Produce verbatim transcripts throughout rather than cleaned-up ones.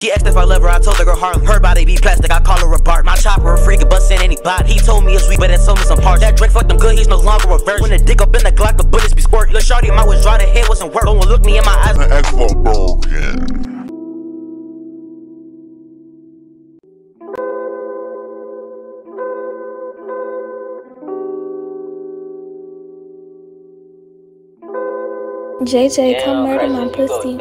He asked if I love her, I told the girl hardly. Her body be plastic, I call her a bark. My chopper a freak, it bustin' anybody. He told me it's weak, but it sold me some parts. That Drake fucked him good, he's no longer a virgin. When the dick up in the Glock, the bullets be squirt. Lil' shorty, my was dry, the head wasn't work. Don't look me in my eyes. The X for broken. J J, come murder my pussy.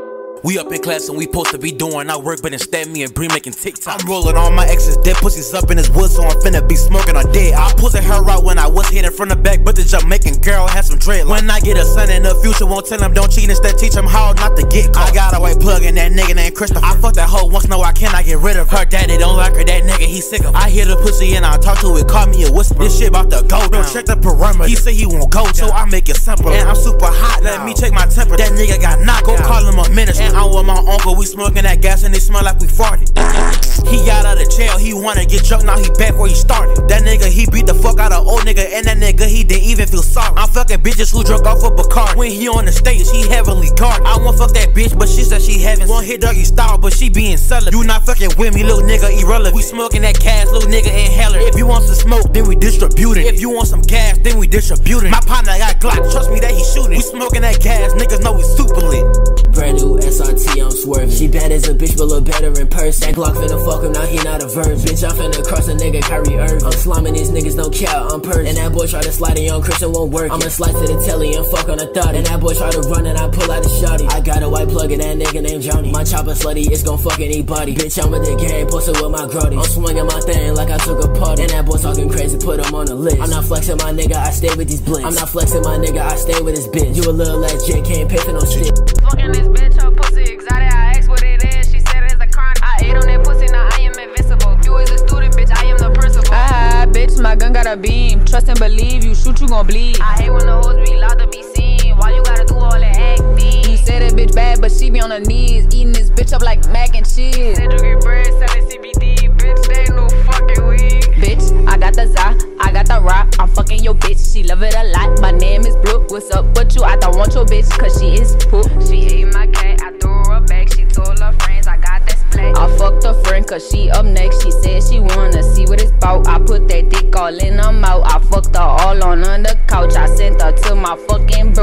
We up in class and we supposed to be doing our work, but instead me and Bree making TikTok. I'm rolling all my exes dead pussies up in his wood, so I'm finna be smoking on dead. I pussy her out when I was hitting from the back, but the Jamaican girl had some dread. When I get a son in the future, won't tell him don't cheat, instead teach him how not to get caught. I got a white plug in that nigga named Christopher. I fucked that hoe once, no I cannot get rid of her. Daddy don't like her, that nigga he sick of her. I hear the pussy and I talk to it, call me a whisper. This shit about to go down. Check the perimeter. He say he won't go, so I make it simple. And I'm super hot, let me check my temper. That nigga got knocked, go call him a minister. And I'm with my uncle. We smoking that gas and they smell like we farted. He got out of jail, he wanna get drunk, now he back where he started. That nigga, he beat the fuck out of old nigga, and that nigga, he didn't even feel sorry. I'm fucking bitches who drunk off of Bacardi. When he on the stage, he heavily guarded. I won't fuck that bitch, but she said she having one hit doggy style, but she being celibate. You not fucking with me, little nigga, irrelevant. We smoking that gas, little nigga, inhaler. If you want some smoke, then we distribute it. If you want some gas, then we distribute it. My partner got Glock, trust me that he shooting. We smoking that gas, niggas know we super lit. Brand new S R T, I'm swerving. She bad as a bitch, but look better in person. That Glock finna fuck him, now he not a virgin. Bitch, I'm finna cross a nigga, Kyrie Irving. I'm slamming these niggas, don't care, I'm purging. And that boy try to slide a young Christian, won't work. I'ma slide to the telly and fuck on a thought. And that boy try to run and I pull out the shotty. I got a white plug in that nigga named Johnny. My chopper slutty, it's gon' fuck anybody. Bitch, I'm with the game, posted with my grody. I'm swinging my thing like I took a party. And that boy talking crazy, put him on the list. I'm not flexing my nigga, I stay with these blicks. I'm not flexing my nigga, I stay with this bitch. You a little ass J, can't pay for no shit. Fucking this bitch, her pussy exotic. I asked what it is, she said it's a crime. I ate on that pussy, now I am invincible. You is a student, bitch, I am the principal. Ah, bitch, my gun got a beam. Trust and believe, you shoot, you gon' bleed. I hate when the hoes be loud to be seen. Why you gotta do all that acting? You said that bitch bad, but she be on her knees, eating this bitch up like mac and cheese. Said you get bread, selling C B D, bitch, they ain't no fucking weed. Bitch, I got the za, I got the rock. I'm fucking your bitch, she love it a lot. My name is Blue, what's up with you? I don't want your bitch, cause she is poop. She ate my cat, I threw her back. She told her friends, I got that splat. I fucked her friend, cause she up next. She said she wanna see what it's bout. I put that dick all in her mouth. I fucked her all on the couch. I sent her to my fucking